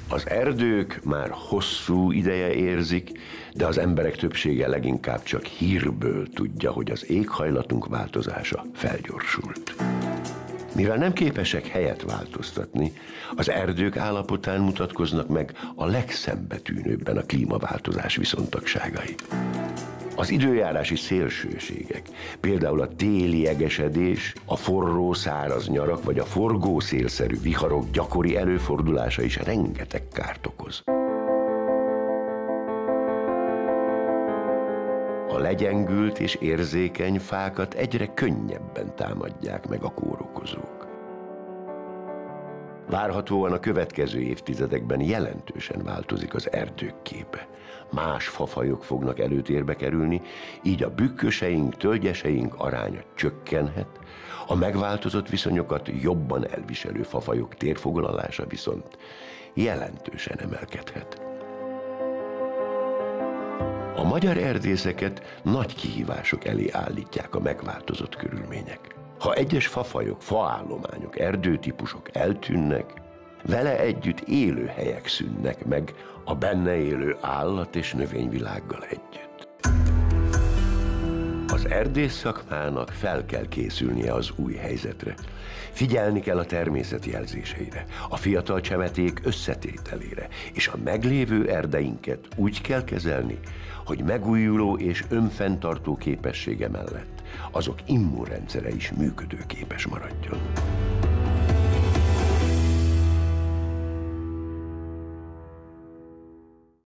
Az erdők már hosszú ideje érzik, de az emberek többsége leginkább csak hírből tudja, hogy az éghajlatunk változása felgyorsult. Mivel nem képesek helyet változtatni, az erdők állapotán mutatkoznak meg a legszembetűnőbben a klímaváltozás viszontagságai. Az időjárási szélsőségek, például a téli egesedés, a forró, száraz nyarak vagy a forgószélszerű viharok gyakori előfordulása is rengeteg kárt okoz. A legyengült és érzékeny fákat egyre könnyebben támadják meg a kórokozók. Várhatóan a következő évtizedekben jelentősen változik az erdők képe. Más fafajok fognak előtérbe kerülni, így a bükköseink, tölgyeseink aránya csökkenhet, a megváltozott viszonyokat jobban elviselő fafajok térfoglalása viszont jelentősen emelkedhet. A magyar erdészeket nagy kihívások elé állítják a megváltozott körülmények. Ha egyes fafajok, faállományok, erdőtípusok eltűnnek, vele együtt élőhelyek szűnnek meg a benne élő állat- és növényvilággal együtt. Az erdész szakmának fel kell készülnie az új helyzetre. Figyelni kell a természet jelzéseire, a fiatal csemeték összetételére, és a meglévő erdeinket úgy kell kezelni, hogy megújuló és önfenntartó képessége mellett azok immunrendszere is működőképes maradjon.